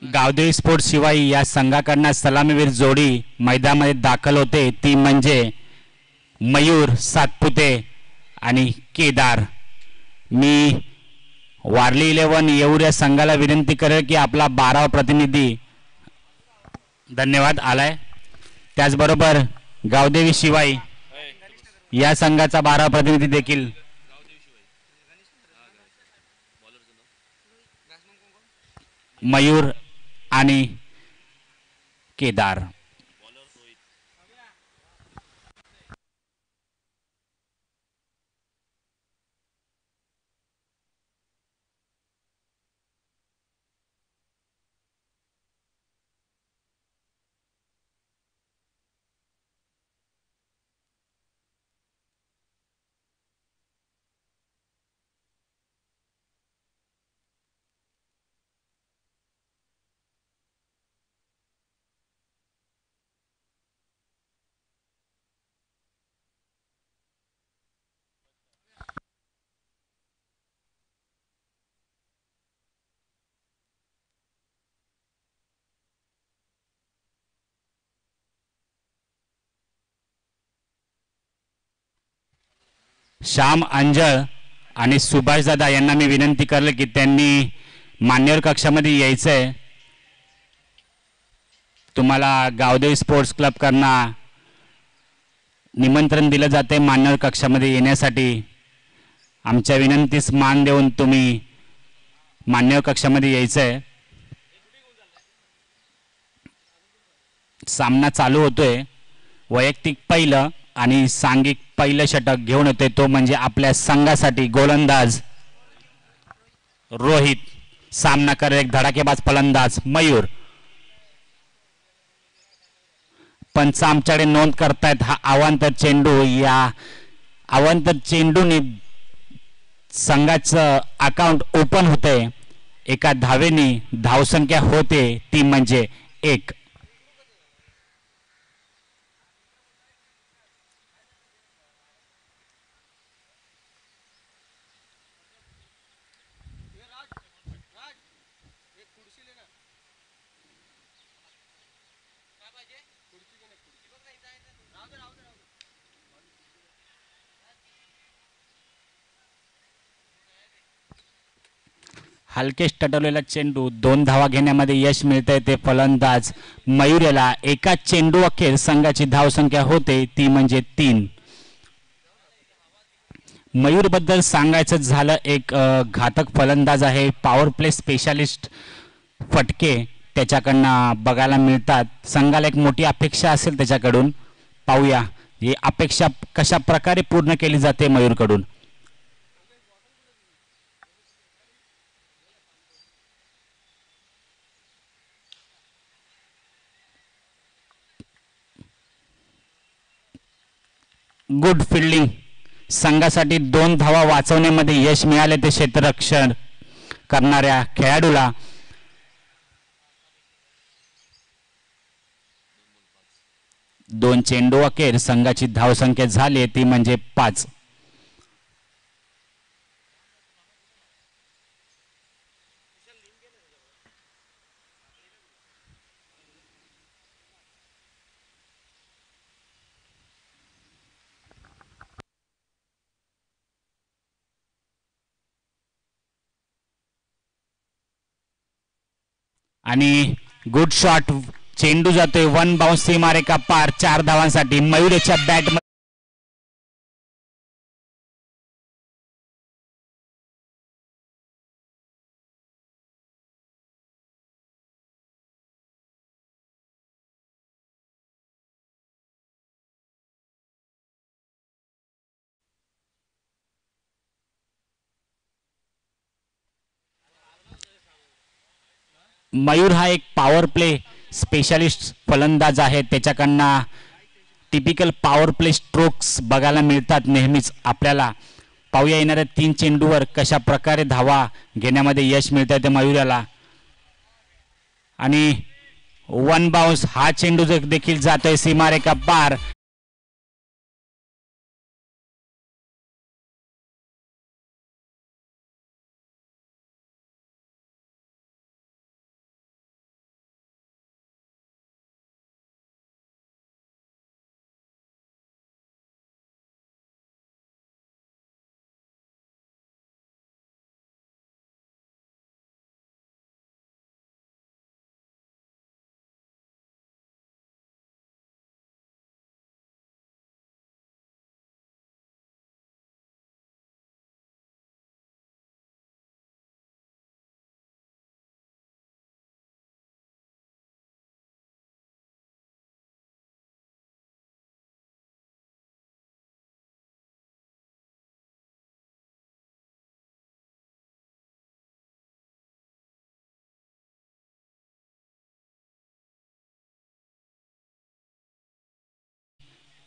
Gavdevi sports शिवाय या संघाकडनं सलामीवीर जोडी मैदानामध्ये दाखल होते ती म्हणजे मयूर सातपुते आणि केदार. मी वारली 11 येऊर संघाला विनंती करेल की आपला 12वा प्रतिनिधी धन्यवाद आलाय. त्याचबरोबर गावदेवी शिवाय या संघाचा 12वा प्रतिनिधी देखील मयूर आणि केदार. श्याम अंजळ आणि सुभाष दादा यांना मी विनंती करले की त्यांनी मान्यवर कक्षामध्ये यायचंय. तुम्हाला गावदेवी स्पोर्ट्स क्लब कडनं निमंत्रण दिलं जाते मान्यवर कक्षामध्ये येण्यासाठी. आमच्या विनंतीस मान देऊन तुम्ही मान्यवर कक्षामध्ये यायचंय. सामना चालू होतोय. वैयक्तिक पहिलं आणि सांघिक पहिलं षटक घेऊन येते तो म्हणजे आपल्या संघासाठी गोलंदाज रोहित. सामना करेल एक धडाकेबाज फलंदाज मयूर. पंच आमच्याकडे नोंद करतायत हा अवांतर चेंडू. या अवांतर चेंडूने संघाचं अकाउंट ओपन होते. एका धावेने धावसंख्या होते ती म्हणजे 1. हलके टटवलेला चेंडू 2 धावा घेण्यामध्ये यश मिळते ते फलंदाज मयूर याला. एका चेंडू अखेर संघाची धावसंख्या होते ती म्हणजे 3. मयूर बद्दल सांगायचं झालं एक घातक फलंदाज आहे. पॉवर प्ले स्पेशालिस्ट फटके त्याच्याकडनं बघायला मिळतात. संघाला एक मोठी अपेक्षा असेल त्याच्याकडून. पाहूया ही अपेक्षा कशा प्रकारे पूर्ण केली जाते मयूरकडून. Good fielding. संघासाठी 2 धावा वाचवण्यामध्ये यश मिळाले ते क्षेत्ररक्षण करणाऱ्या खेळाडूला. दोन चेंडू अखेर संघाची धावसंख्या झाली ती म्हणजे 5. आणि गुड शॉट. चेंडू जातोय 1 बाउन्स सीमारेखा पार. 4 धावांसाठी मयूरच्या बॅट. मयूर हा एक पॉवर प्ले स्पेशलिस्ट फलंदाज आहे. त्याच्याकडनं टिपिकल पॉवर प्ले स्ट्रोक्स बघायला मिळतात नेहमीच आपल्याला. पाहूया येणाऱ्या 3 चेंडूवर कशा प्रकारे धावा घेण्यामध्ये यश मिळतं ते मयूराला. आणि 1 बाउन्स हा चेंडू देखील जातोय सीमारेखा पार.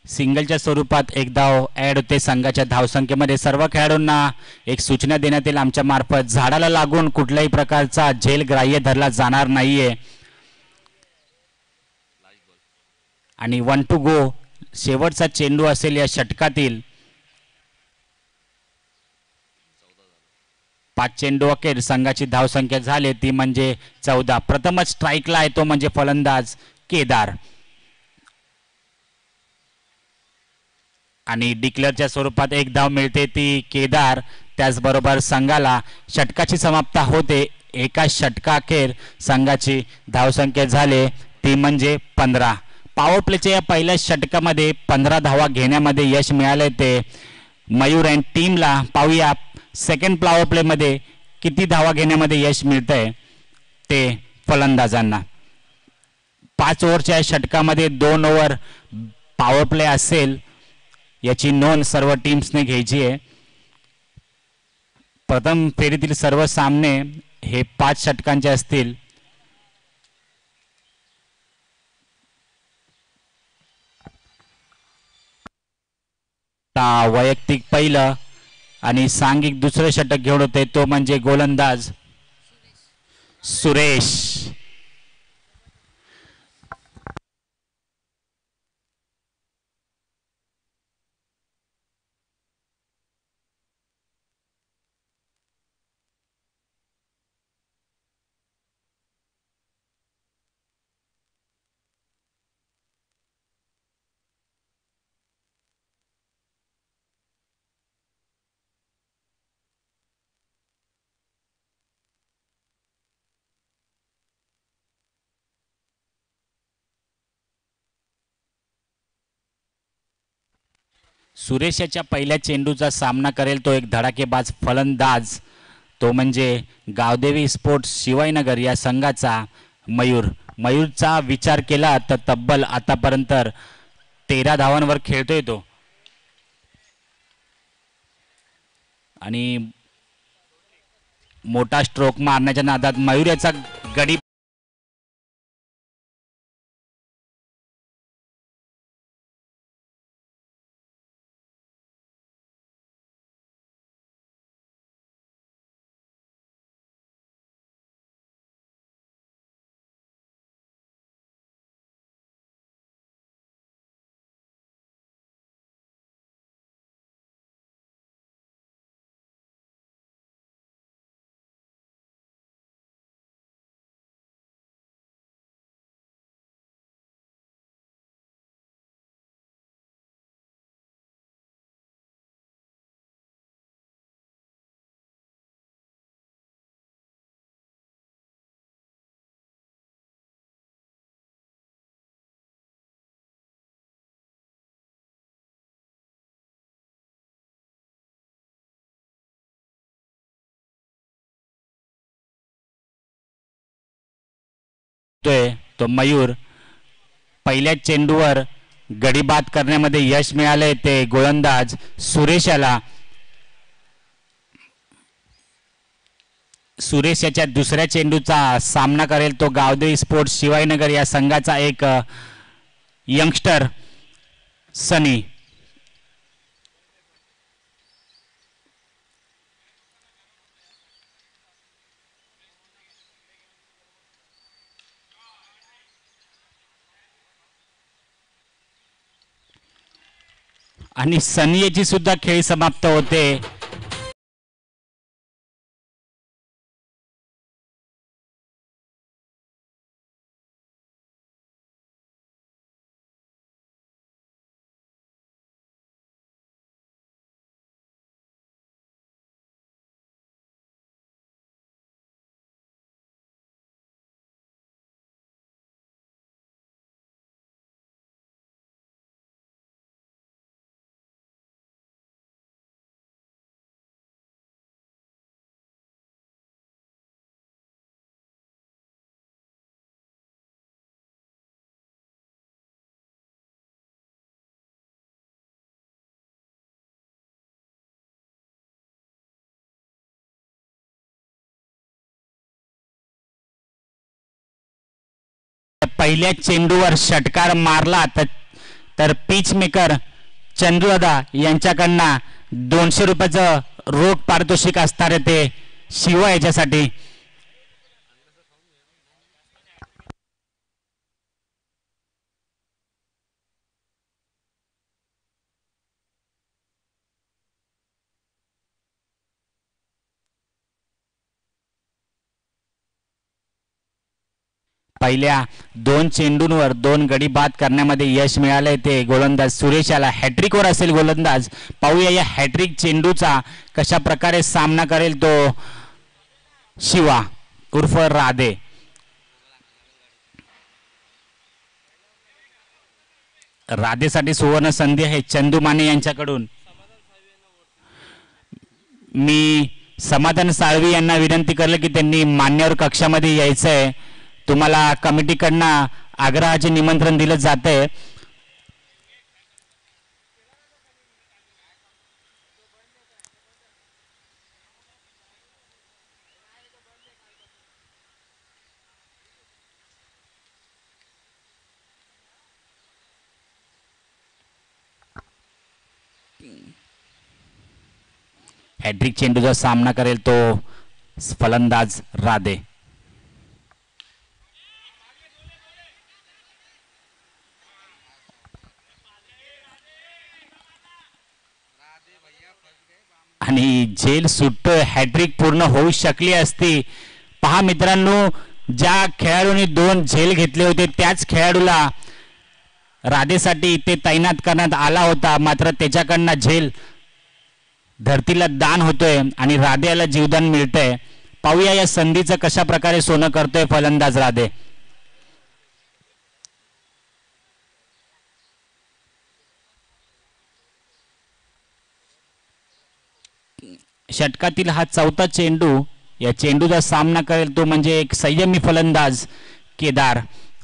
सिंगलच्या स्वरूपात एक धाव ॲड होते संघाच्या धावसंख्येमध्ये. सर्व खेळाडूंना एक सूचना देण्यात येईल आमच्या मार्फत, झाडाला लागून कुठल्याही प्रकारचा झेल ग्राह्य धरला जाणार नाहीये. आणि 1 to go शेवटचा चेंडू असेल या षटकातील. 5 चेंडू अखेर संघाची धावसंख्या झाली ती म्हणजे 14. प्रथमच स्ट्राईकला आहे तो म्हणजे फलंदाज केदार. आणि डिक्लेअरच्या स्वरूपात एक धाव मिळते ती केदार. त्याचबरोबर संघाला षटकाची समाप्ती होते. एका षटकाअखेर संघाची धावसंख्या झाली ती म्हणजे 15. पॉवर प्लेच्या या पहिल्या षटकामध्ये 15 धावा घेण्यामध्ये यश मिळाले ते मयूर अँड टीमला. पाहूया सेकंड पॉवर प्लेमध्ये किती धावा घेण्यामध्ये यश मिळतंय ते फलंदाजांना. 5 ओव्हरच्या षटकामध्ये 2 ओव्हर पॉवर प्ले असेल याची नोंद सर्व टीम्सने घ्यायची आहे. प्रथम फेरीतील सर्व सामने हे 5 षटकांचे असतील. वैयक्तिक पहिलं आणि सांघिक दुसरं षटक घेऊन होते तो म्हणजे गोलंदाज सुरेश. सुरेश याच्या पहिल्या चेंडूचा सामना करेल तो एक धडाकेबाज फलंदाज तो म्हणजे गावदेवी स्पोर्ट्स शिवाईनगर या संघाचा मयूर. मयूरचा विचार केला तर तब्बल आतापर्यंत 13 धावांवर खेळतोय तो. आणि मोठा स्ट्रोक मारण्याच्या नादात मयूर याचा गडी तो मयूर. पहिल्या चेंडूवर गडी बाद करण्यामध्ये यश मिळाले ते गोलंदाज सुरेश याला. सुरेश याच्या दुसऱ्या चेंडूचा सामना करेल तो गावदेवी स्पोर्ट्स शिवाईनगर या संघाचा एक यंगस्टर सनी. आणि सनी याची सुद्धा खेळ समाप्त होते. पहिल्या चेंडूवर षटकार मारला तर तर पिच मेकर चंद्रदा यांच्याकडनं 200 रुपयाचं रोख पारितोषिक असणार आहे ते शिवा याच्यासाठी. पहिल्या 2 चेंडूंवर 2 गडी बाद करण्यामध्ये यश मिळाले ते गोलंदाज सुरेश याला. हॅट्रिकवर असेल गोलंदाज. पाहूया या हॅट्रिक चेंडूचा कशा प्रकारे सामना करेल तो शिवा उर्फ राधे. राधेसाठी सुवर्ण संधी आहे चंदू माने यांच्याकडून. मी समाधान साळवी यांना विनंती करले की त्यांनी मान्यवर कक्षामध्ये यायचंय. तुम्हाला कमिटीकडनं आग्रहाचे निमंत्रण दिलं जाते. हॅट्रिक चेंडूचा सामना करेल तो फलंदाज राधे. आणि झेल सुटतोय. हॅट्रिक पूर्ण होऊ शकली असती. पहा मित्रांनो, ज्या खेळाडूंनी 2 झेल घेतले होते त्याच खेळाडूला राधेसाठी इथे तैनात करण्यात आला होता. मात्र त्याच्याकडनं झेल धरतीला दान होतोय आणि राधेला जीवदान मिळतंय. पाहूया या संधीचं कशा प्रकारे सोनं करतोय फलंदाज राधे. षटकातील हा 4था चेंडू. या चेंडूचा सामना करेल तो म्हणजे एक संयमी फलंदाज केदार.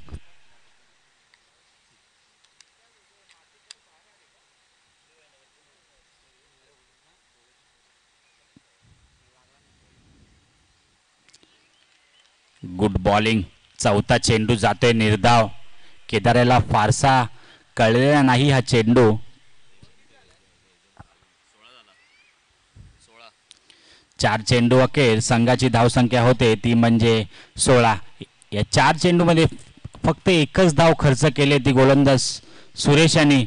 Good bowling. 4था चेंडू जातोय निर्धाव. केदार फारसा कळलेला नाही हा चेंडू. 4 चेंडू अखेर संघाची धावसंख्या होते ती म्हणजे 16. या 4 चेंडूमध्ये फक्त एकच धाव खर्च केले ती गोलंदाज सुरेश यांनी.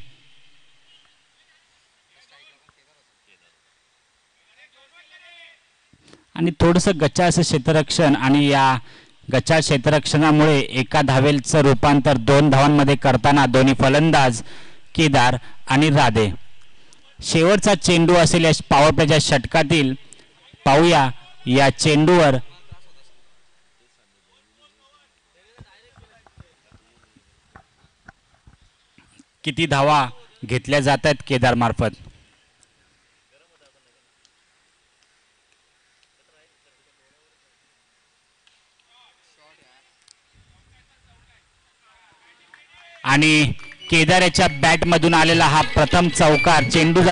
आणि थोडंसं गच्चा असं क्षेत्ररक्षण आणि या गच्चा क्षेत्ररक्षणामुळे एका धावेचं रूपांतर 2 धावांमध्ये करताना दोन्ही फलंदाज केदार आणि राधे. शेवटचा चेंडू असेल या पॉवर प्लेच्या षटकातील. पाहूया या चेंडूवर किती धावा घेतल्या जात आहेत केदार मार्फत. आणि केदार याच्या बॅटमधून आलेला हा प्रथम चौकार चेंडू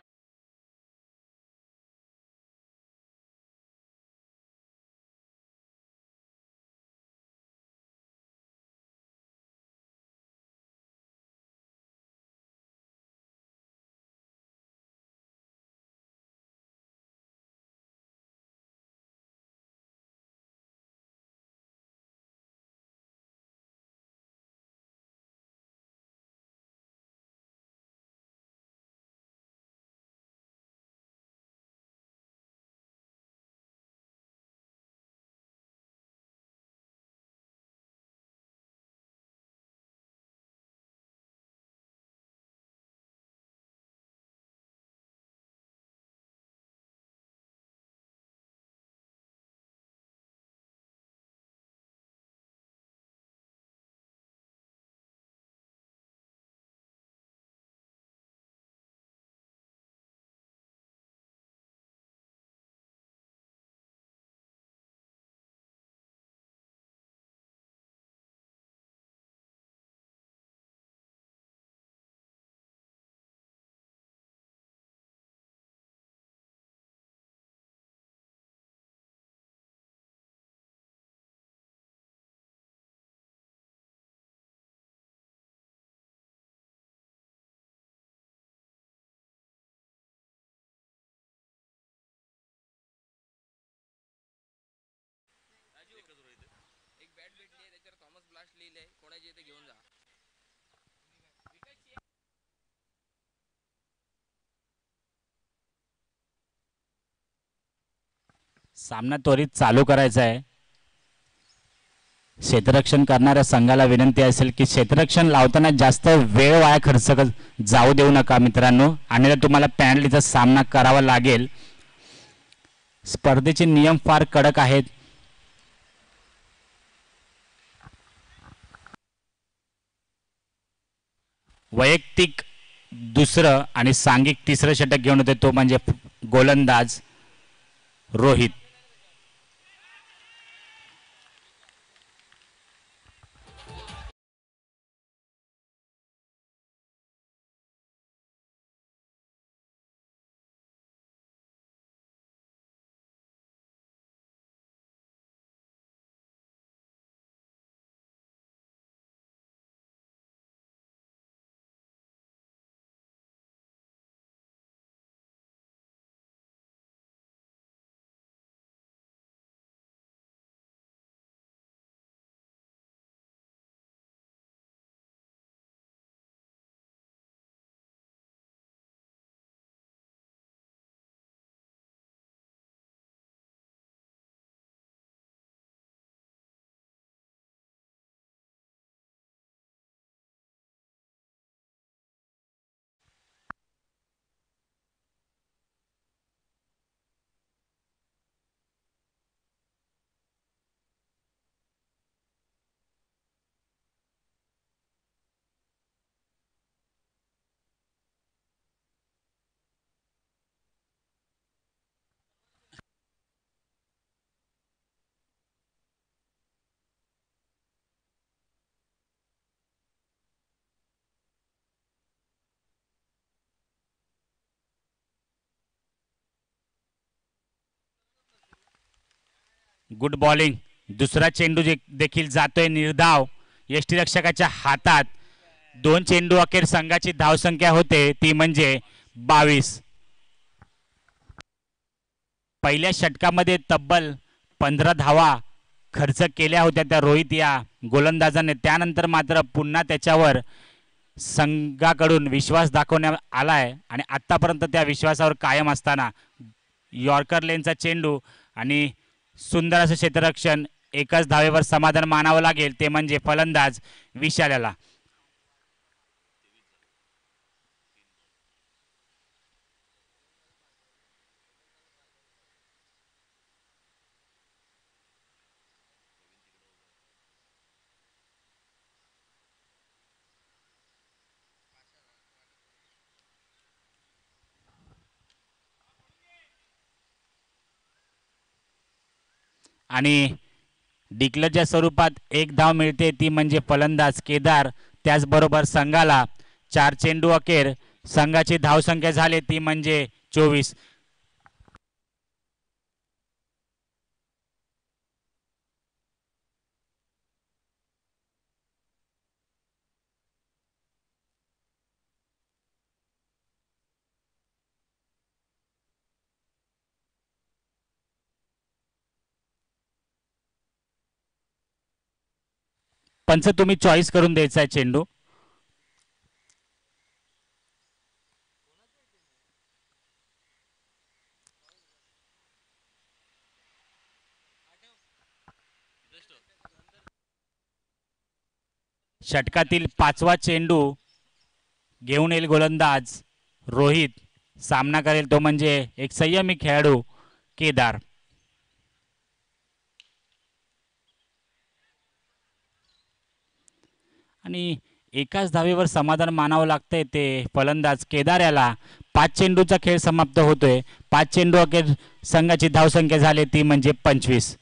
सामना त्वरित चालू करायचा आहे. क्षेत्ररक्षण करणाऱ्या संघाला विनंती असेल की क्षेत्ररक्षण लावताना जास्त वेळ वाया खर्च जाऊ देऊ नका मित्रांनो, आणि तुम्हाला पेनल्टीचा सामना करावा लागेल. स्पर्धेचे नियम फार कडक आहेत. वैयक्तिक दुसरं आणि सांघिक तिसरं षटक घेऊन होते तो म्हणजे गोलंदाज रोहित. Good bowling. दुसरा चेंडू देखील जातोय निर्धाव यष्टीरक्षकाच्या हातात. 2 चेंडू अखेर संघाची धावसंख्या होते ती म्हणजे 22. पहिल्या षटकामध्ये तब्बल 15 धावा खर्च केल्या होत्या त्या रोहित या गोलंदाजाने. त्यानंतर मात्र पुन्हा त्याच्यावर संघाकडून विश्वास दाखवण्यात आलाय आणि आतापर्यंत त्या विश्वासावर कायम असताना यॉर्कर लेनचा चेंडू आणि सुंदर असं क्षेत्ररक्षण. एकाच धावेवर समाधान मानावं लागेल ते म्हणजे फलंदाज विशाल याला. आणि डिक्लेअरच्या स्वरूपात एक धाव मिळते ती म्हणजे फलंदाज केदार. त्याचबरोबर संघाला 4 चेंडू अखेर संघाची धावसंख्या झाली ती म्हणजे 24. पंच तुम्ही चॉईस करून द्यायचा आहे चेंडू. षटकातील 5वा चेंडू घेऊन येईल गोलंदाज रोहित. सामना करेल तो म्हणजे एक संयमी खेळाडू केदार. आणि एकाच धावेवर समाधान मानावं लागतंय ते फलंदाज केदार याला. 5 चेंडूचा खेळ समाप्त होतोय. 5 चेंडू अखेर संघाची धावसंख्या झाली ती म्हणजे 25.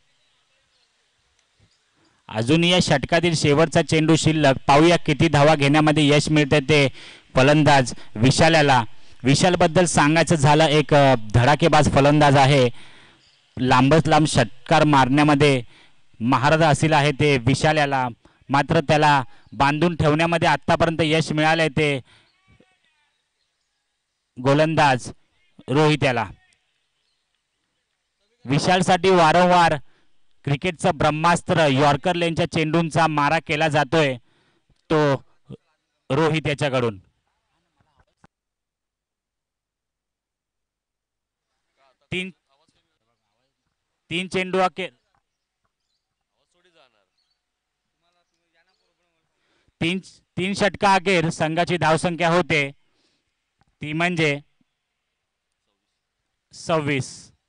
अजूनही या षटकातील शेवटचा चेंडू शिल्लक. पाहूया किती धावा घेण्यामध्ये यश मिळते ते फलंदाज विशाल याला. विशालबद्दल सांगायचं झालं एक धडाकेबाज फलंदाज आहे. लांबच लांब षटकार मारण्यामध्ये महारथ असेल आहे ते विशाल याला. मात्र त्याला बांधून ठेवण्यामध्ये आतापर्यंत यश मिळालंय ते गोलंदाज रोहित याला. विशालसाठी वारंवार क्रिकेटचं ब्रह्मास्त्र यॉर्कर लेनच्या चेंडूंचा मारा केला जातोय तो रोहित याच्याकडून. तीन तीन चेंडू अखेर तीन तीन षटका अखेर संघाची धावसंख्या होते ती म्हणजे 26.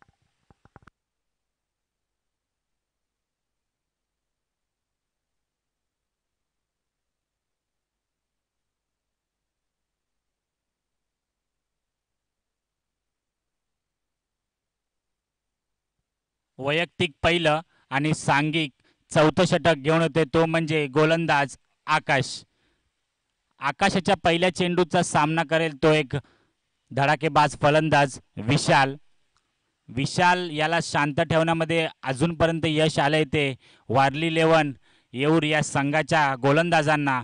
वैयक्तिक पहिलं आणि सांघिक चौथं षटक घेऊन होते तो म्हणजे गोलंदाज आकाश. आकाशाच्या पहिल्या चेंडूचा सामना करेल तो एक धडाकेबाज फलंदाज विशाल. विशाल याला शांत ठेवण्यामध्ये अजूनपर्यंत यश आलंय ते वारली इलेव्हन येऊर या संघाच्या गोलंदाजांना.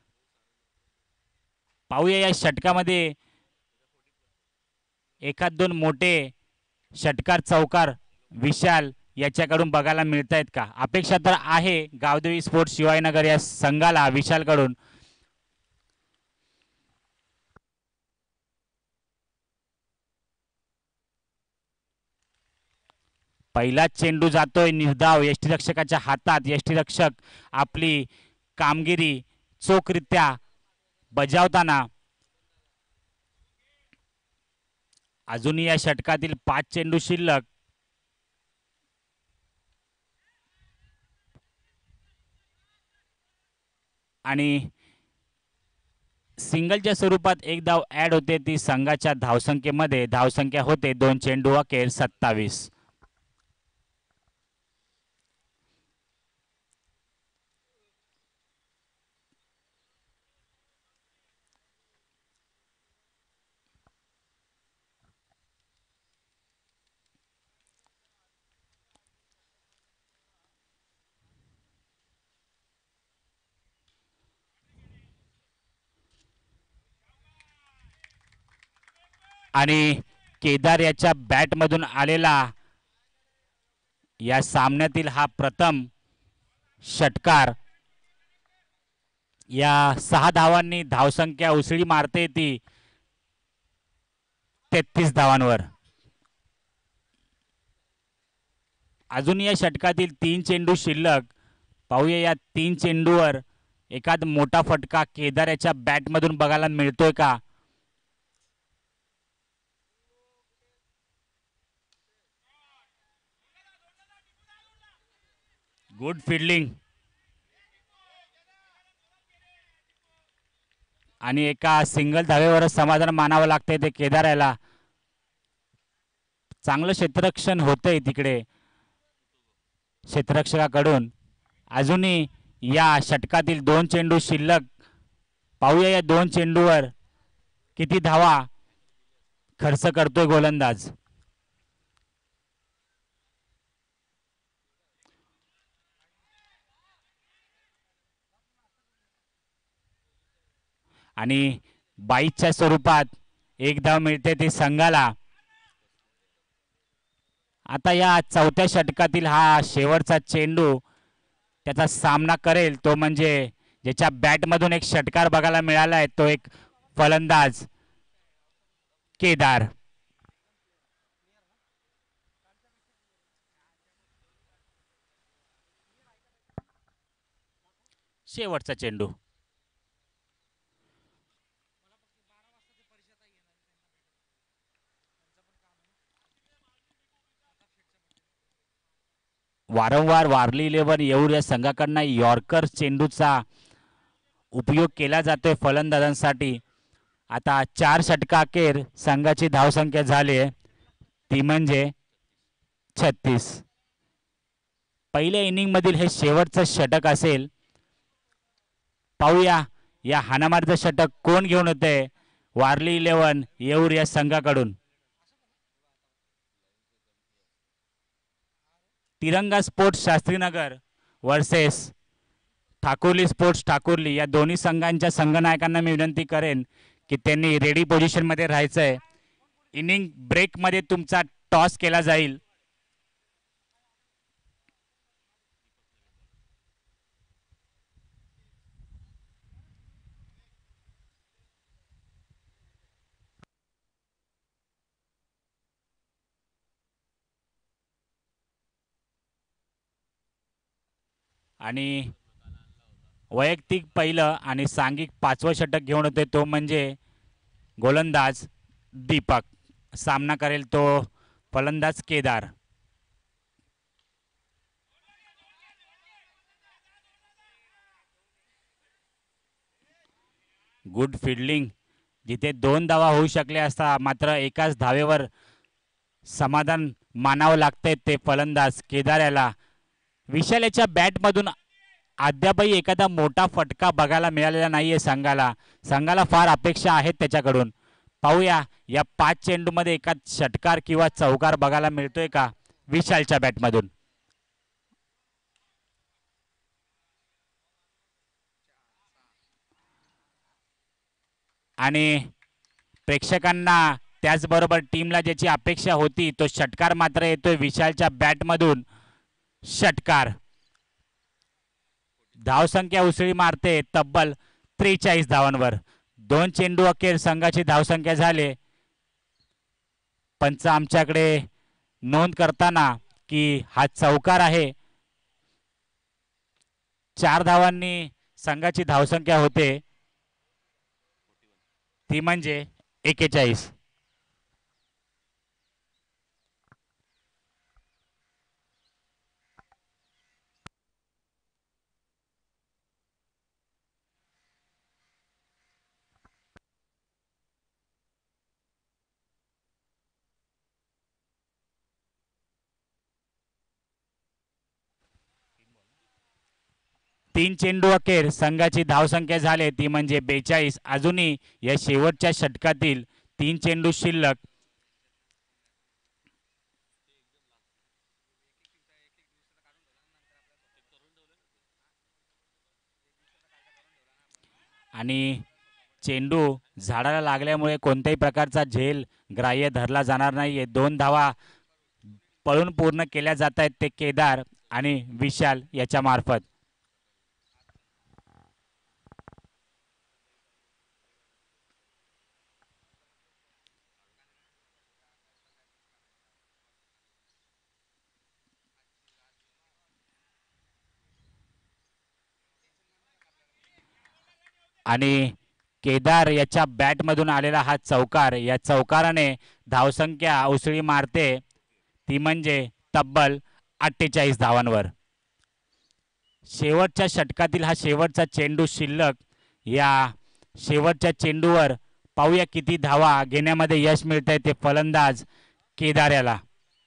पाहूया या षटकामध्ये एखाद दोन मोठे षटकार चौकार विशाल याच्याकडून बघायला मिळत आहेत का. अपेक्षा तर आहे गावदेवी स्पोर्ट्स शिवाजीनगर या संघाला विशालकडून. पहिला चेंडू जातोय निर्धाव यष्टीरक्षकाच्या हातात. यष्टीरक्षक आपली कामगिरी चोखरित्या बजावताना. अजूनही या षटकातील 5 चेंडू शिल्लक. आणि सिंगलच्या स्वरूपात एक धाव ऍड होते ती संघाच्या धावसंख्येमध्ये. धावसंख्या होते 2 चेंडू अखेर 27. आणि केदार याच्या बॅटमधून आलेला या सामन्यातील हा प्रथम षटकार. या 6 धावांनी धावसंख्या उसळी मारते ती 33 धावांवर. अजून या षटकातील 3 चेंडू शिल्लक. पाहूया या 3 चेंडूवर एखाद मोठा फटका केदार याच्या बॅटमधून बघायला मिळतोय का. गुड फिल्डिंग आणि एका सिंगल धावेवरच समाधान मानावं लागतंय ते केदार याला. चांगलं क्षेत्ररक्षण होतंय तिकडे क्षेत्ररक्षकाकडून. अजूनही या षटकातील 2 चेंडू शिल्लक. पाहूया या 2 चेंडूवर किती धावा खर्च करतोय गोलंदाज. आणि 22च्या स्वरूपात एक धाव मिळते ती संघाला. आता या चौथ्या षटकातील हा शेवटचा चेंडू त्याचा सामना करेल तो म्हणजे ज्याच्या बॅटमधून एक षटकार बघायला मिळाला आहे तो एक फलंदाज केदार. शेवटचा चेंडू. वारंवार वारली इलेव्हन येऊर या संघाकडनं यॉर्कर चेंडूचा उपयोग केला जातोय फलंदाजांसाठी. आता 4 षटका अखेर संघाची धावसंख्या झाली आहे ती म्हणजे 36. पहिल्या इनिंग मधील हे शेवटचं षटक असेल. पाहूया या हाणामारीचं षटक कोण घेऊन येते वारली इलेव्हन येऊर या संघाकडून. Tiranga sports Shastrinagar versus Thakurli sports Thakurli या दोन्ही संघांच्या संघनायकांना मी विनंती करेन की त्यांनी रेडी पोझिशनमध्ये राहायचं आहे. इनिंग ब्रेकमध्ये तुमचा टॉस केला जाईल. आणि वैयक्तिक पहिलं आणि सांघिक पाचवं षटक घेऊन होते तो म्हणजे गोलंदाज दीपक. सामना करेल तो फलंदाज केदार. Good fielding. जिथे 2 धावा होऊ शकल्या असता मात्र एकाच धावेवर समाधान मानावं लागतंय ते फलंदाज केदार याला. विशाल याच्या बॅटमधून अद्यापही एखादा मोठा फटका बघायला मिळालेला नाहीये संघाला. संघाला फार अपेक्षा आहेत त्याच्याकडून. पाहूया या 5 चेंडूमध्ये एखाद षटकार किंवा चौकार बघायला मिळतोय का विशालच्या बॅटमधून. आणि प्रेक्षकांना त्याचबरोबर टीमला ज्याची अपेक्षा होती तो षटकार मात्र येतोय विशालच्या बॅटमधून. षटकार. धावसंख्या उसळी मारते तब्बल 43 धावांवर. 2 चेंडू अखेर संघाची धावसंख्या झाले. पंच आमच्याकडे नोंद करताना की हा चौकार आहे. 4 धावांनी संघाची धावसंख्या होते ती म्हणजे 41. 3 चेंडू अखेर संघाची धावसंख्या झाली ती म्हणजे 42. अजूनही या शेवटच्या षटकातील 3 चेंडू शिल्लक. आणि चेंडू झाडाला लागल्यामुळे कोणत्याही प्रकारचा झेल ग्राह्य धरला जाणार नाहीये. 2 धावा पळून पूर्ण केल्या जात आहेत ते केदार आणि विशाल याच्या मार्फत. आणि केदार याच्या बॅटमधून आलेला हा चौकार, या चौकाराने धावसंख्या उसळी मारते ती म्हणजे तब्बल 48 धावांवर. शेवटच्या षटकातील हा शेवटचा चेंडू शिल्लक. या शेवटच्या चेंडूवर पाहूया किती धावा घेण्यामध्ये यश मिळतंय ते फलंदाज केदार याला.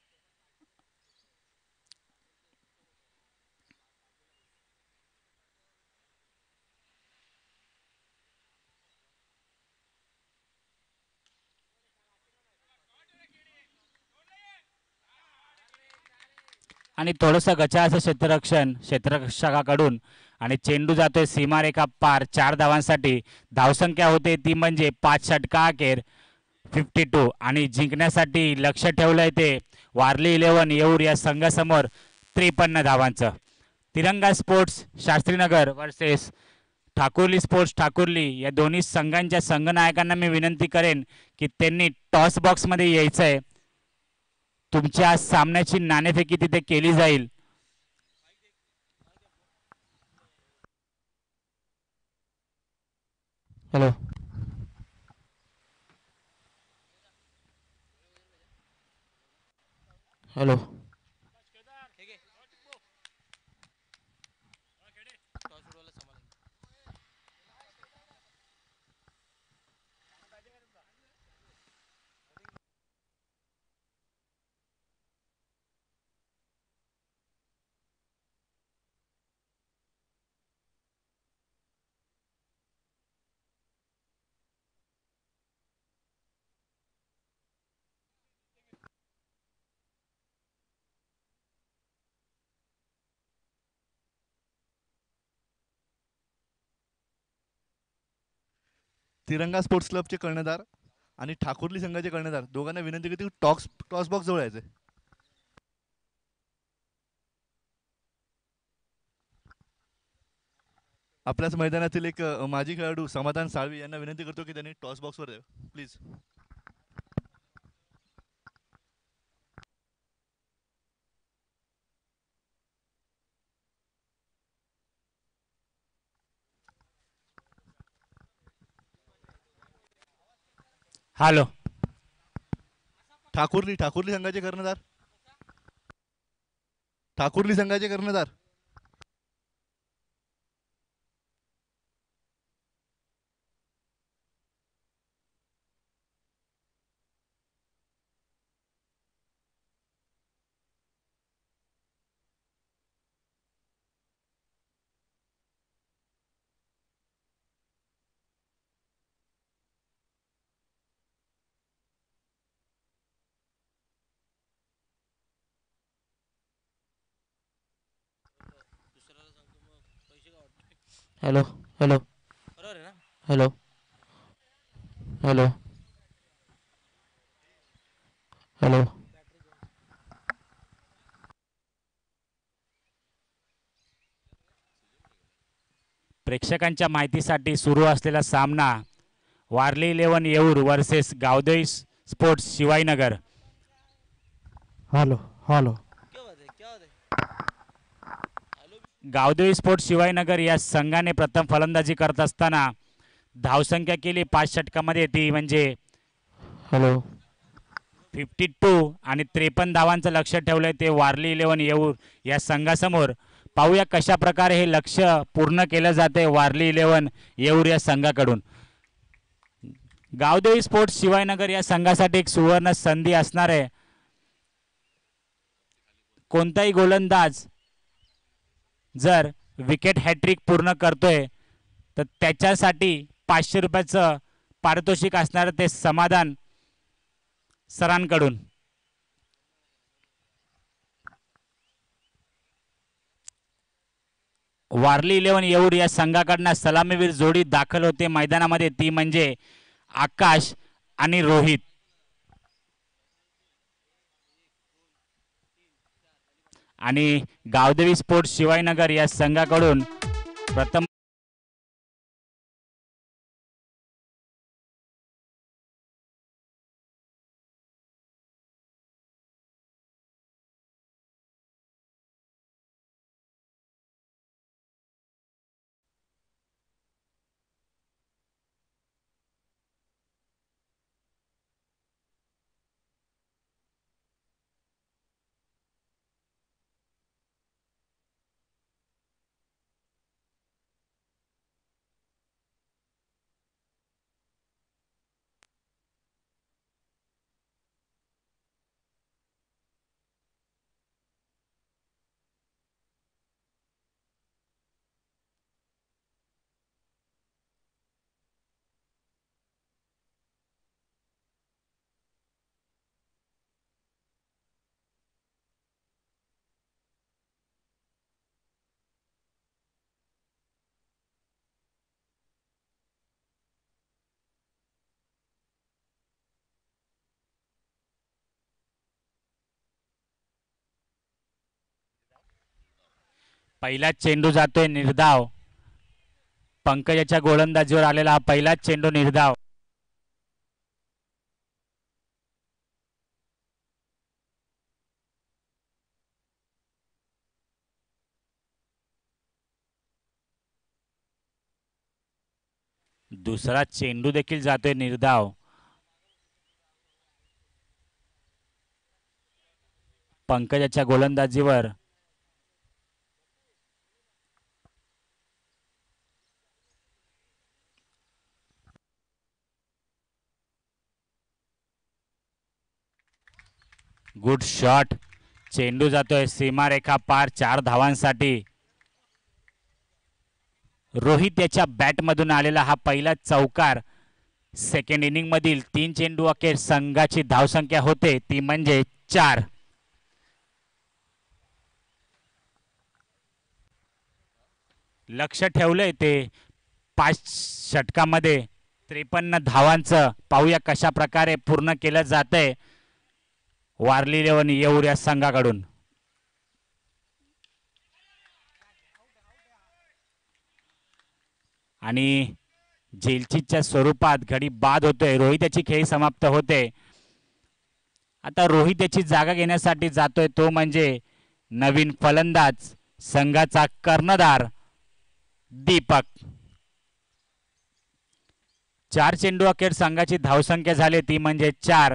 आणि थोडंसं गचाचं क्षेत्ररक्षकाकडून आणि चेंडू जातोय सीमारेखा पार 4 धावांसाठी. धावसंख्या होते ती म्हणजे 5 षटका अखेर 52. आणि जिंकण्यासाठी लक्ष ठेवलंय ते वारली 11 येऊर या संघासमोर 53 धावांचं. Tiranga sports Shastrinagar versus Thakurli sports Thakurli या दोन्ही संघांच्या संघनायकांना मी विनंती करेन की त्यांनी टॉस बॉक्समध्ये यायचंय. तुमच्या सामन्याची नाणेफेकी तिथे केली जाईल. हॅलो. हॅलो. तिरंगा स्पोर्ट्स क्लबचे कर्णधार आणि ठाकुर्ली संघाचे कर्णधार दोघांना विनंती करते टॉस बॉक्स जवळ यायचे. आपल्याच मैदानातील एक माजी खेळाडू समाधान साळवी यांना विनंती करतो की त्यांनी टॉस बॉक्सवर यावं प्लीज. हॅलो. ठाकुर्ली संघाचे कर्णधार. ठाकुर्ली संघाचे कर्णधार. Hello hello hello hello hello. प्रेक्षकांच्या माहितीसाठी सुरू असलेला सामना Warli 11 Yeoor versus Gavdevi sports Shivainagar. Hello hello. Gavdevi sports Shivainagar या संघाने प्रथम फलंदाजी करत असताना धावसंख्या केली 5 षटकामध्ये, ती म्हणजे हॅलो 52 आणि 53 धावांचं लक्ष ठेवलंय ते वारली 11 येऊर या संघासमोर. पाहूया कशा प्रकारे हे लक्ष पूर्ण केलं जाते वारली 11 येऊर या संघाकडून. गावदेवी स्पोर्ट्स शिवाईनगर या संघासाठी एक सुवर्ण संधी असणार आहे. कोणताही गोलंदाज जर विकेट हॅट्रिक पूर्ण करतोय तर त्याच्यासाठी 500 रुपयाचं पारितोषिक असणार ते समाधान सरांकडून. वारली 11 येऊर या संघाकडनं सलामीवीर जोडी दाखल होते मैदानामध्ये, ती म्हणजे आकाश आणि रोहित. आणि गावदेवी स्पोर्ट्स शिवाईनगर या संघाकडून प्रथम पहिलाच चेंडू जातोय निर्धाव. पंकजाच्या गोलंदाजीवर आलेला हा पहिलाच चेंडू निर्धाव. दुसरा चेंडू देखील जातोय निर्धाव. पंकजाच्या गोलंदाजीवर गुड शॉट. चेंडू जातोय सीमारेखा पार 4 धावांसाठी. रोहित याच्या बॅटमधून आलेला हा पहिला चौकार. सेकंड इनिंग मधील 3 चेंडू अखेर संघाची धावसंख्या होते ती म्हणजे 4. लक्ष ठेवलंय ते 5 षटकामध्ये 53 धावांचं. पाहूया कशा प्रकारे पूर्ण केलं जातंय वारली 11 येऊर या संघाकडून. आणि झेलचीच्या स्वरूपात घडी बाद होतोय. रोहित याची खेळी समाप्त होते. आता रोहित याची जागा घेण्यासाठी जातोय तो म्हणजे नवीन फलंदाज संघाचा कर्णधार दीपक. चार चेंडू अखेर संघाची धावसंख्या झाली ती म्हणजे 4.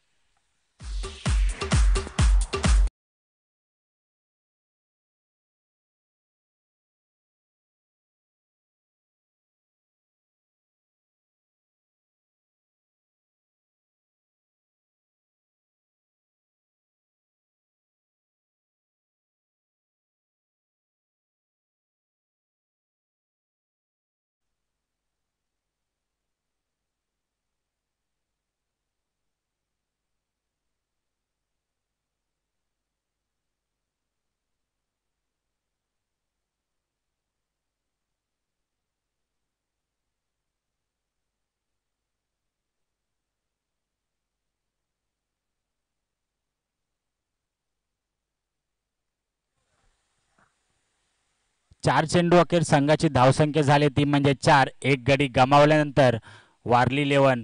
चार चेंडू अखेर संघाची धावसंख्या झाली ती म्हणजे 4. एक गडी गमावल्यानंतर वारली लेवन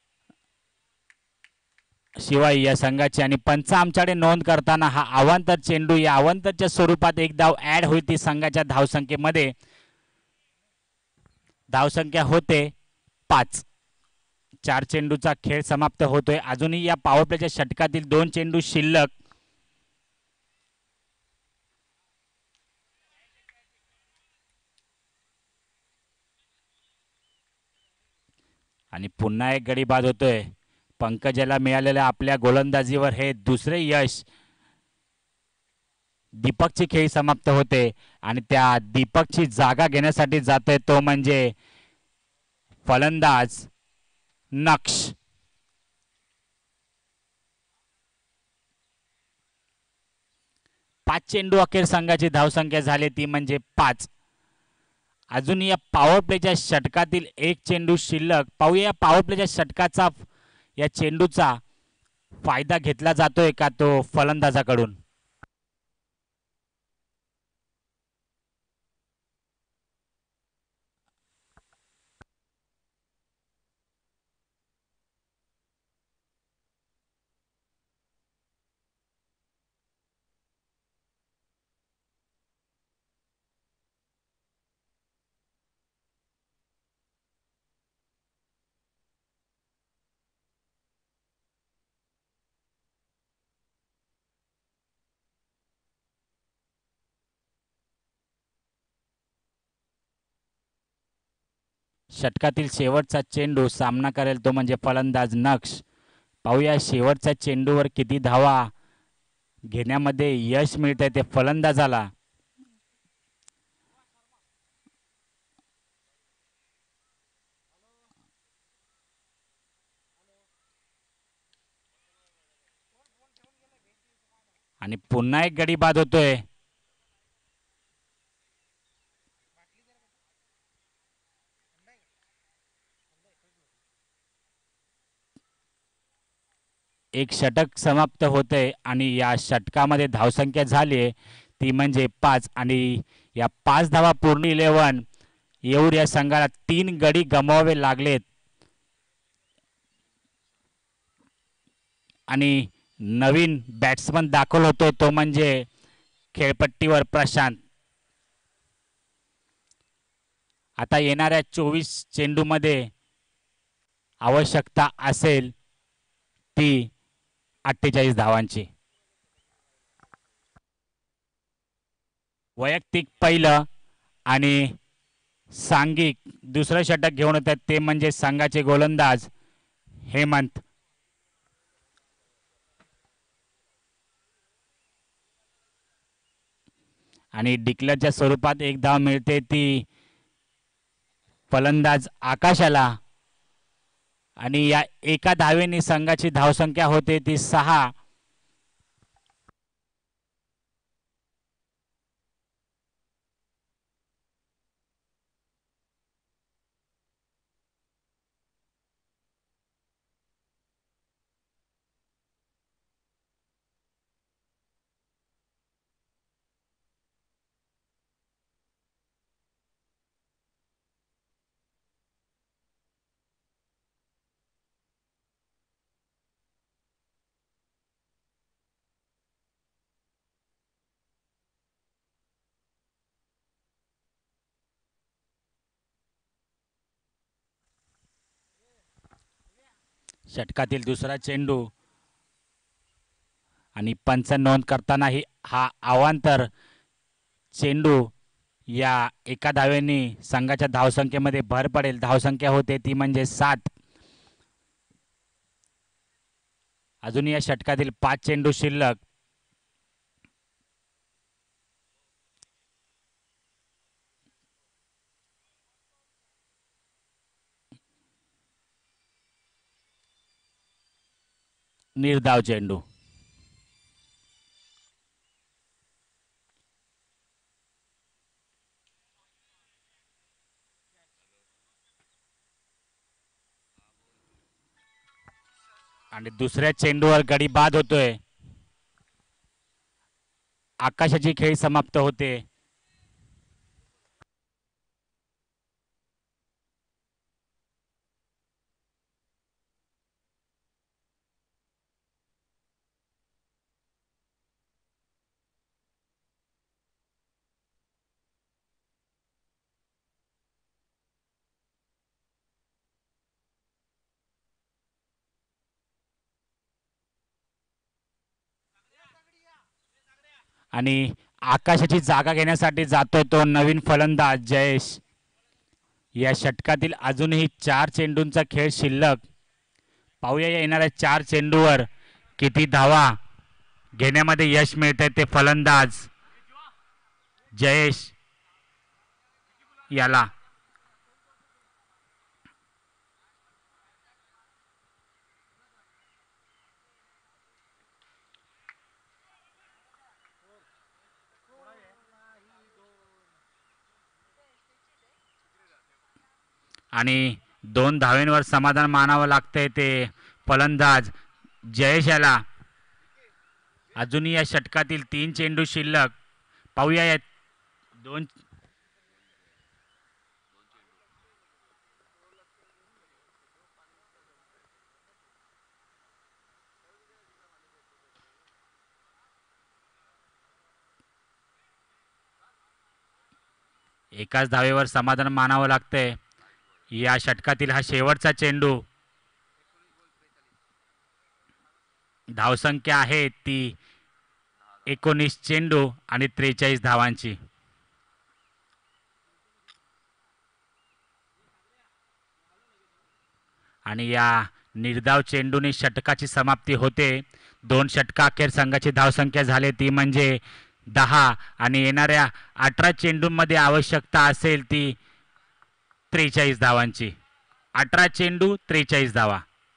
शिवाय या संघाची आणि पंच आमच्याकडे नोंद करताना हा अवांतर चेंडू या अवांतरच्या स्वरूपात एक धाव ऍड होती संघाच्या धावसंख्येमध्ये. धावसंख्या होते 5. 4 चेंडूचा खेळ समाप्त होतोय. अजूनही या पॉवर प्लेच्या षटकातील 2 चेंडू शिल्लक. आणि पुन्हा एक गडी बाद होतोय. पंकजाला मिळालेल्या आपल्या गोलंदाजीवर हे दुसरे यश. दीपकची खेळी समाप्त होते आणि त्या दीपकची जागा घेण्यासाठी जातोय तो म्हणजे फलंदाज नक्ष. 5 चेंडू अखेर संघाची धावसंख्या झाली ती म्हणजे 5. अजून या पॉवर प्लेच्या षटकातील एक चेंडू शिल्लक. पाहूया पॉवर प्लेच्या षटकाचा या चेंडूचा फायदा घेतला जातोय का तो फलंदाजाकडून. षटकातील शेवटचा चेंडू सामना करेल तो म्हणजे फलंदाज नक्ष. पाहूया शेवटच्या चेंडूवर किती धावा घेण्यामध्ये यश मिळतंय ते फलंदाजाला. आणि पुन्हा एक गडी बाद होतोय. एक षटक समाप्त होते आणि या षटकामध्ये धावसंख्या झाली आहे ती म्हणजे 5. आणि या 5 धावा पूर्ण 11 येऊर या संघाला 3 गडी गमवावे लागलेत. आणि नवीन बॅट्समन दाखल होतोय तो म्हणजे खेळपट्टीवर प्रशांत. आता येणाऱ्या 24 चेंडूमध्ये आवश्यकता असेल ती 48 धावांची. वैयक्तिक पहिलं आणि सांघिक दुसरं षटक घेऊन येतात ते म्हणजे संघाचे गोलंदाज हेमंत. आणि डिक्लेअरच्या स्वरूपात एक धाव मिळते ती फलंदाज आकाशाला. आणि या एका धावेने संघाची धावसंख्या होते ती 6. षटकातील दुसरा चेंडू आणि पंच नोंद करतानाही हा अवांतर चेंडू या एका धावेने संघाच्या धावसंख्येमध्ये भर पडेल. धावसंख्या होते ती म्हणजे 7. अजून या षटकातील 5 चेंडू शिल्लक. निर्धाव चेंडू. आणि दुसऱ्या चेंडूवर गडी बाद होतोय. आकाशाची खेळी समाप्त होते. आणि आकाशाची जागा घेण्यासाठी जातोय तो नवीन फलंदाज जयेश. या षटकातील अजूनही 4 चेंडूंचा खेळ शिल्लक. पाहूया या येणाऱ्या 4 चेंडूवर किती धावा घेण्यामध्ये यश मिळतंय ते फलंदाज जयेश याला. आणि 2 धावेंवर समाधान मानावं लागतंय ते फलंदाज जयेश याला. अजूनही या षटकातील 3 चेंडू शिल्लक. पाहूया या 2 एकाच धावेवर समाधान मानावं लागतंय. या षटकातील हा शेवटचा चेंडू. धावसंख्या आहे ती 19 चेंडू आणि 43 धावांची. आणि या निर्धाव चेंडूने षटकाची समाप्ती होते. 2 षटका अखेर संघाची धावसंख्या झाली ती म्हणजे 10 आणि येणाऱ्या 18 चेंडूंमध्ये आवश्यकता असेल ती 43 धावांची. 18 चेंडू 43 धावा.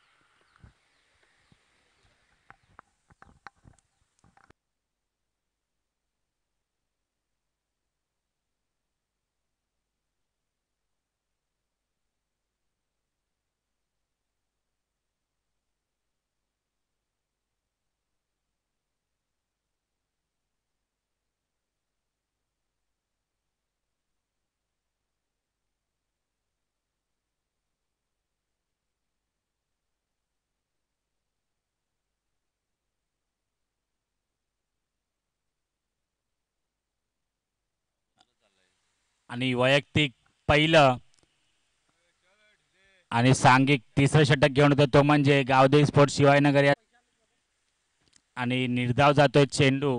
आणि वैयक्तिक पहिलं आणि सांघिक तिसरं षटक घेऊन होतं तो म्हणजे गावदेवी स्पोर्ट शिवाजीनगर या. आणि निर्धाव जातोय चेंडू.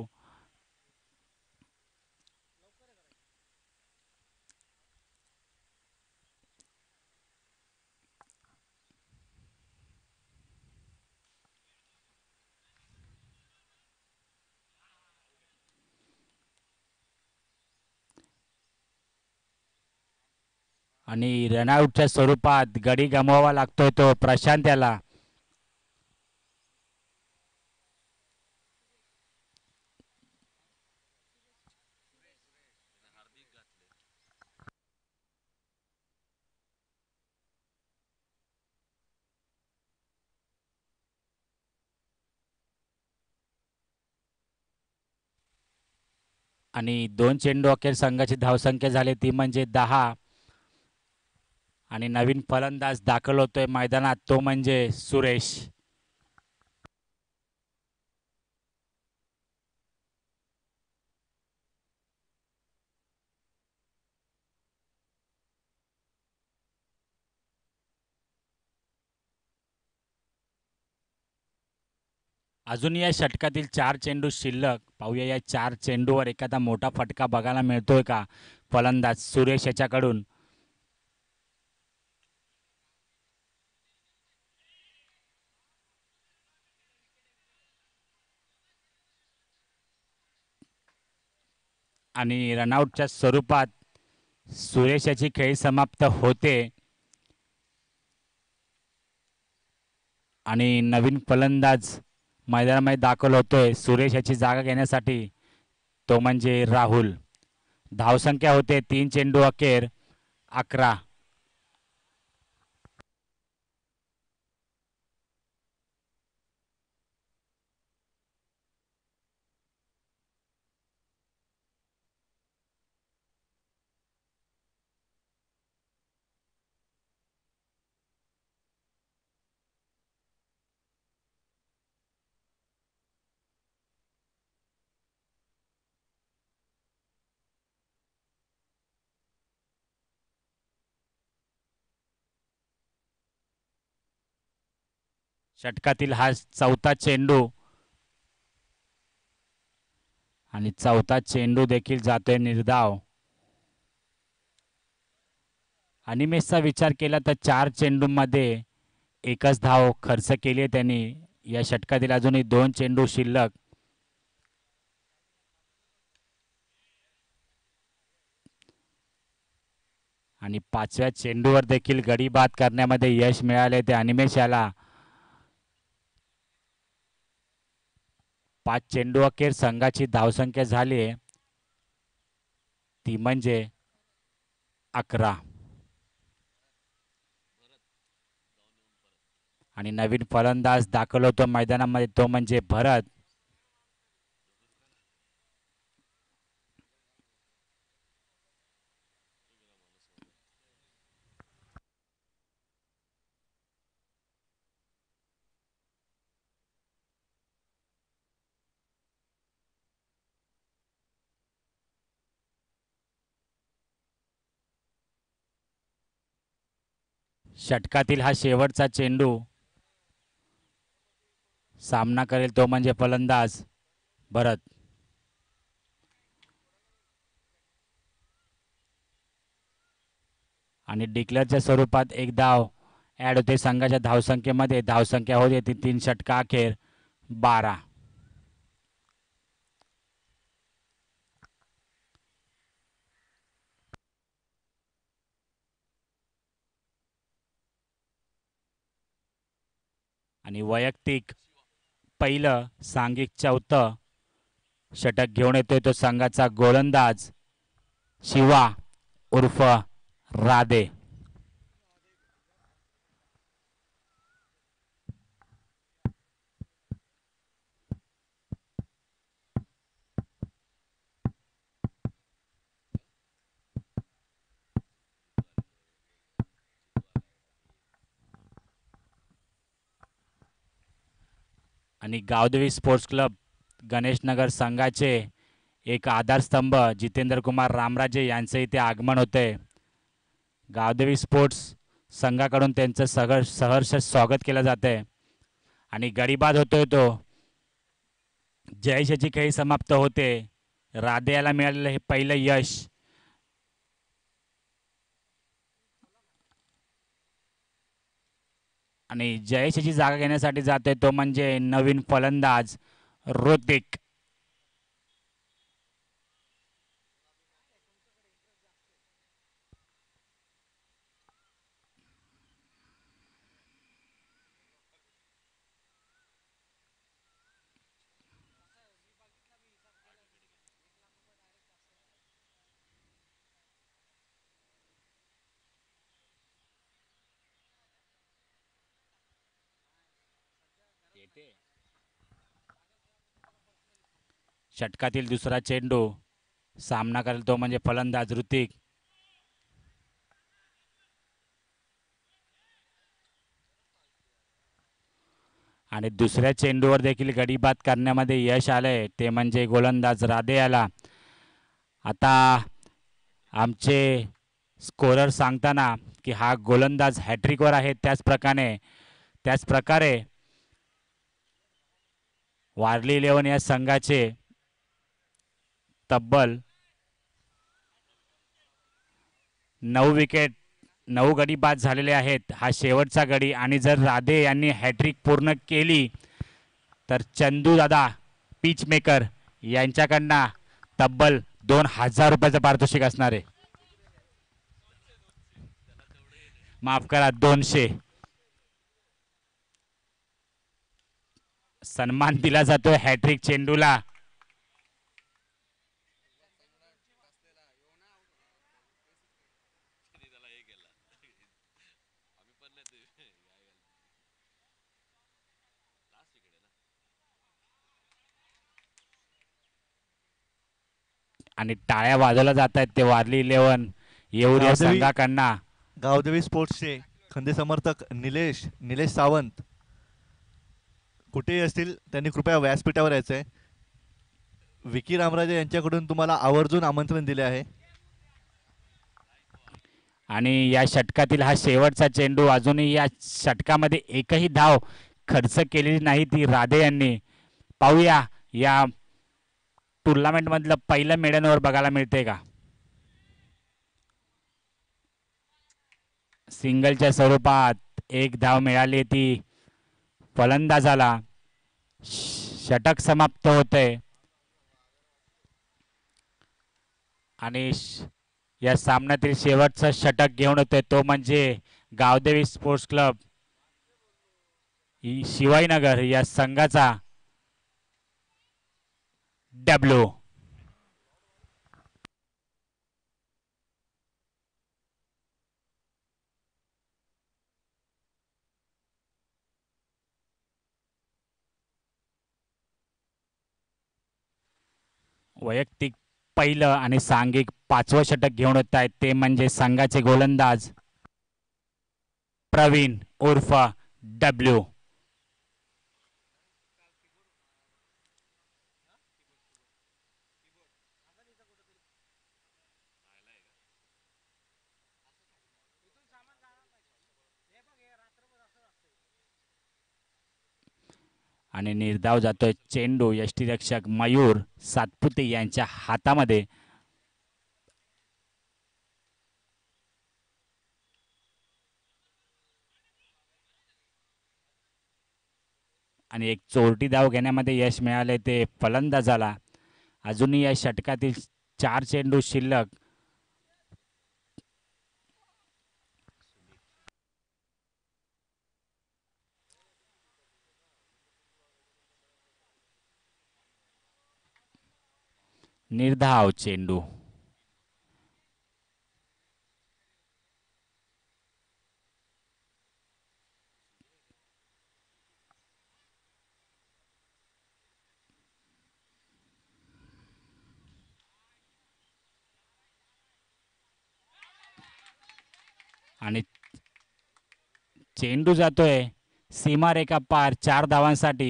आणि रनआउटच्या स्वरूपात गडी गमवावा लागतोय तो प्रशांत याला. आणि 2 चेंडू अखेर संघाची धावसंख्या झाली ती म्हणजे 10. आणि नवीन फलंदाज दाखल होतोय मैदानात तो म्हणजे सुरेश. अजून या षटकातील 4 चेंडू शिल्लक. पाहूया या 4 चेंडूवर एखादा मोठा फटका बघायला मिळतोय का फलंदाज सुरेश याच्याकडून. आणि रनआउटच्या स्वरूपात सुरेश याची खेळी समाप्त होते. आणि नवीन फलंदाज मैदानामध्ये दाखल होतोय सुरेश याची जागा घेण्यासाठी, तो म्हणजे राहुल. धावसंख्या होते 3 चेंडू अखेर 11. षटकातील हा 4था चेंडू आणि 4था चेंडू देखील जातोय निर्धाव. अनिमेषचा विचार केला तर 4 चेंडूमध्ये एकच धाव खर्च केली आहे त्यांनी. या षटकातील अजूनही 2 चेंडू शिल्लक. आणि 5व्या चेंडूवर देखील गडी बाद करण्यामध्ये यश मिळाले ते अनिमेष याला. 5 चेंडू अखेर संघाची धावसंख्या झाली आहे ती म्हणजे 11. आणि नवीन फलंदाज दाखल होतो मैदानामध्ये, तो म्हणजे भरत. षटकातील हा शेवटचा चेंडू. सामना करेल तो म्हणजे फलंदाज भरत. आणि डिक्लेअरच्या स्वरूपात एक धाव ॲड होते संघाच्या धावसंख्येमध्ये. धावसंख्या होते ती 3 षटका अखेर 12. आणि वैयक्तिक पहिलं सांघिक 4थं षटक घेऊन येतोय तो संघाचा गोलंदाज शिवा उर्फ राधे. आणि गावदेवी स्पोर्ट्स क्लब गणेशनगर संघाचे एक आधारस्तंभ जितेंद्र कुमार रामराजे यांचे इथे आगमन होते. गावदेवी स्पोर्ट्स संघाकडून त्यांचं सहर्ष स्वागत केलं जाते. आणि गडीबाद होतोय तो. जयेशाची खेळी समाप्त होते. राधे याला मिळालेलं हे पहिलं यश. आणि जयेशाची जागा घेण्यासाठी जातोय तो म्हणजे नवीन फलंदाज ऋतिक. षटकातील दुसरा चेंडू. सामना करेल तो म्हणजे फलंदाज ऋतिक. आणि दुसऱ्या चेंडूवर देखील गडीबाद करण्यामध्ये यश आलंय ते म्हणजे गोलंदाज राधे याला. आता आमचे स्कोरर सांगताना की हा गोलंदाज हॅट्रिकवर आहे, त्याच प्रकारे वारली इलेव्हन या संघाचे तब्बल 9 विकेट 9 गडी बाद झालेले आहेत. हा शेवटचा गडी आणि जर राधे यांनी हॅट्रिक पूर्ण केली तर चंदू दादा पिच मेकर यांच्याकडनं तब्बल 2000 रुपयाचं पारितोषिक असणार आहे. माफ करा 200. सन्मान दिला जातोय हॅट्रिक चेंडूला. आणि टाळ्या वाजवल्या जात आहेत ते वारली इलेव्हन येऊर या गावदेवी- संघाकडनं. गावदेवी स्पोर्ट्सचे खंदे समर्थक निलेश सावंत कुठेही असतील त्यांनी कृपया व्यासपीठावर यायचं आहे. विकी रामराजे यांच्याकडून तुम्हाला आवर्जून आमंत्रण दिले आहे. आणि या षटकातील हा शेवटचा चेंडू. अजूनही या षटकामध्ये एकही धाव खर्च केलेली नाही ती राधे यांनी. पाहूया या टुर्नामेंट मधलं पहिलं मेडन ओव्हर बघायला मिळते का. सिंगलच्या स्वरूपात एक धाव मिळाली ती फलंदाजाला. षटक समाप्त होते आणि या सामन्यातील शेवटचं षटक घेऊन होते तो म्हणजे गावदेवी स्पोर्ट्स क्लब शिवाजीनगर या संघाचा डब्ल्यू. वैयक्तिक पहिलं आणि सांघिक 5वं षटक घेऊन येत आहेत ते म्हणजे संघाचे गोलंदाज प्रवीण उर्फ डब्ल्यू. आणि निर्धाव जातोय चेंडू यष्टीरक्षक मयूर सातपुते यांच्या हातामध्ये. आणि एक चोरटी धाव घेण्यामध्ये यश मिळाले ते फलंदाजाला. अजूनही या षटकातील 4 चेंडू शिल्लक. निर्धाव चेंडू. आणि चेंडू जातोय सीमारेखा पार 4 धावांसाठी.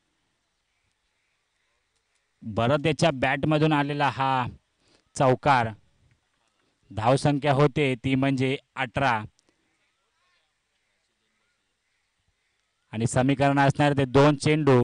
भरत याच्या बॅटमधून आलेला हा चौकार. धावसंख्या होते ती म्हणजे 18 आणि समीकरण असणार ते 2 चेंडू